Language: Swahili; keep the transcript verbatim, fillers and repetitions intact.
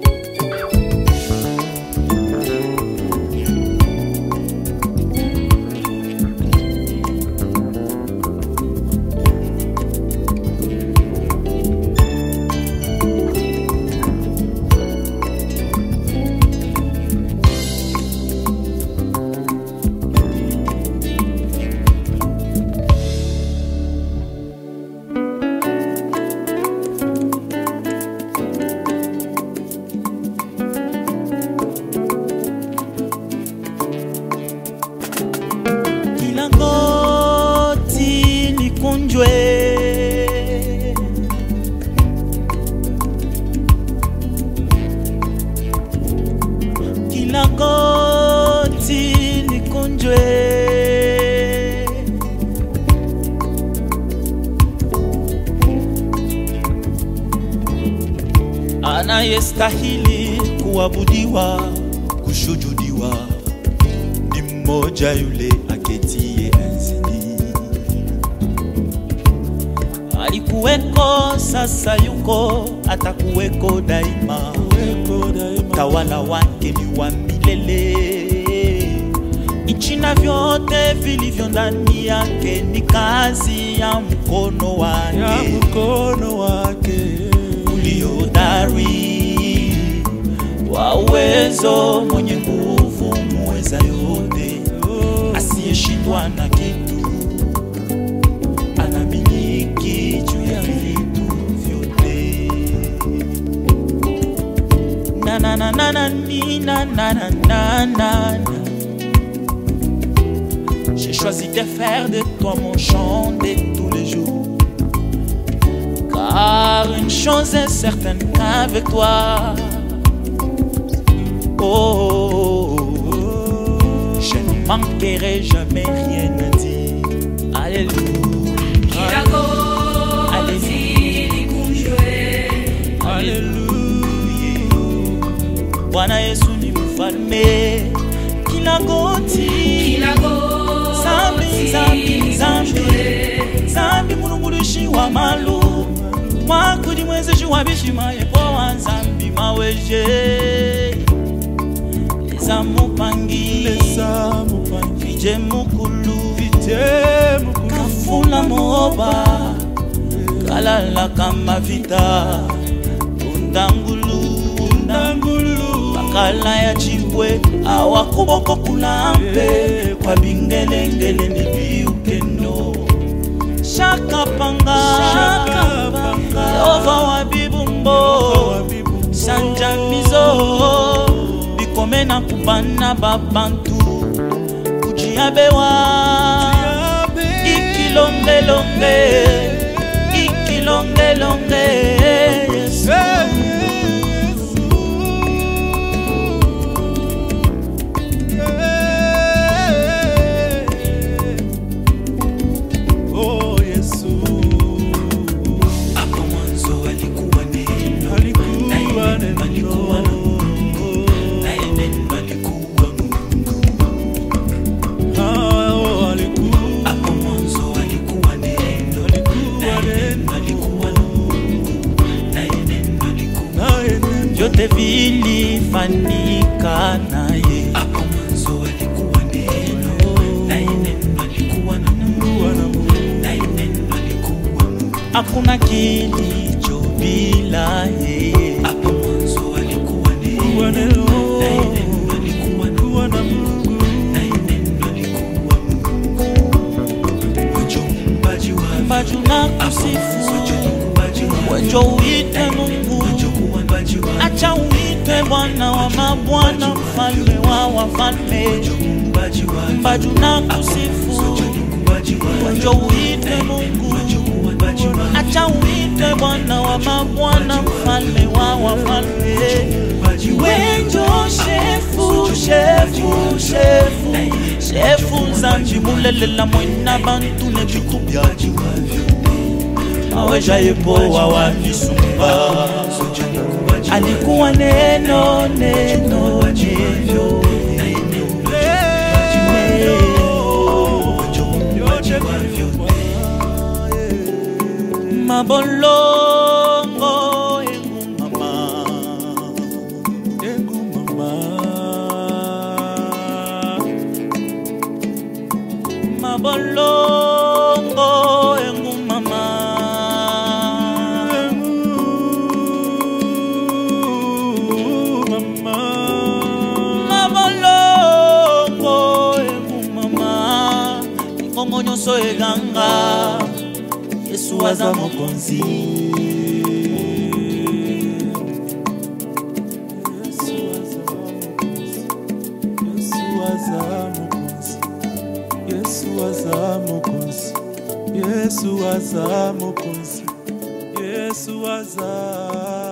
Kila goti likunjwe, anayestahili kuabudiwa, kushujudiwa ni mmoja yule aketie enzini. Alikuweko, sasa yuko, atakuweko daima. Tawala wake ni wa milele. Nchi na vyote vilivyo ndani yake ni kazi ya mkono wake, ya mkono wake uliodari wa uwezo, mwenye nguvu, muweza yote, asiyeshindwa na kitu, anamiliki juu ya vitu vyote. Na na na na na na na na na na. J'ai choisi de faire de toi mon chant de tous les jours, car une chose est certaine qu'avec toi, oh, oh, oh, oh, je ne manquerai jamais rien à dire. Alléluia, Alléluia, Alléluia. Bwana Yesu ni mfalme. Kila goti, kila goti, zambi, zambi, zambi, zambi mulungulishi wa malu, mwakudi mwezeshi wa bishima yepo wa zambi maweje. Leza mupangi, leza mupangi, vije mukulu, vije mukulu, kafula moba, kalala kama vita, undangulu, undangulu, bakala ya chibwe, awa kuboko kulampe, kwa bingelengele ni biukeno. Shaka panga, shaka panga, Yehova wa bibumbo, sanja mizo, bikome na kubana babantu, kujiabewa, ikilonge longe, ikilonge longe, Yesu. Vyote vilifanyika naye, hapo mwanzo alikuwa neno, naye neno alikuwa na Mungu, naye neno alikuwa Mungu. Hakuna kilicho bila yeye, hapo mwanzo alikuwa neno, naye neno alikuwa na Mungu, naye neno alikuwa Mungu. Mjombaji wa mbaji na kusifu, wenjo uite Mungu, acha uite Bwana wa mabwana, mfalme wa wafalme. Mbaju na kusifu, wenjo uite Mungu, acha uite Bwana wa mabwana, mfalme wa wafalme. Wenjo shefu, shefu, shefu, shefu zanji mulelela mwena bantu ne bikubyaji, aweja yepo wa wamisumba. Alikuwa neno, neno, neno, mabolongo emu mama, mongongo nyonso eganga Yesu aza mokonzi. Yesu aza mokonzi, Yesu aza mokonzi, Yesu aza